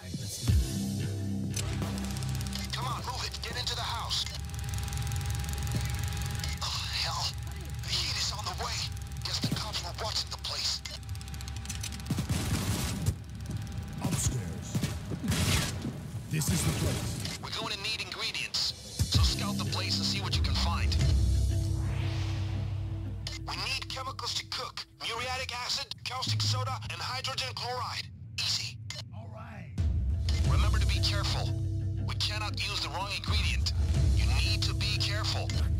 Come on, move it. Get into the house. Oh, hell. The heat is on the way. Guess the cops were watching the place. Upstairs. This is the place. We're going to need ingredients. So scout the place and see what you can find. We need chemicals to cook. Muriatic acid, caustic soda, and hydrogen chloride. Easy. All right. Remember to be careful. We cannot use the wrong ingredient. You need to be careful.